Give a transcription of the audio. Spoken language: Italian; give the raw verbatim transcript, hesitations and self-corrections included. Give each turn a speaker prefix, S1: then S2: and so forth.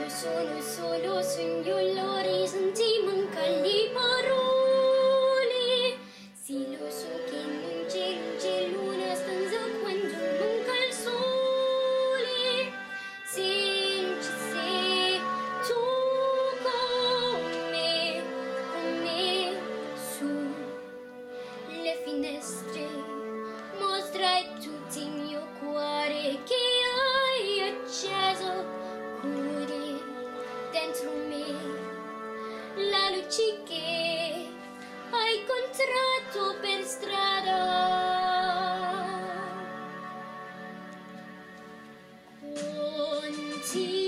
S1: sono solo sogno l'orizzonte, manca le parole. Sì, lo so che non c'è luce, luna stanza quando manca il sole. Se non ci sei tu con me, con me su le finestre, mostrai tutti il mio cuore che hai acceso, cuore dentro me, la luce che hai incontrato per strada. Quanti